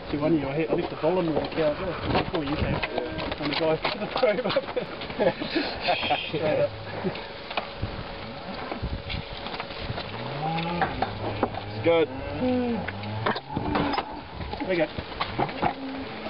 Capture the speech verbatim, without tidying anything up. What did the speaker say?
See, one year I, hit, I left the ball in with the cow as well, before you came. Yeah. And the guy put the frame up. Straight up. It's good. There you go.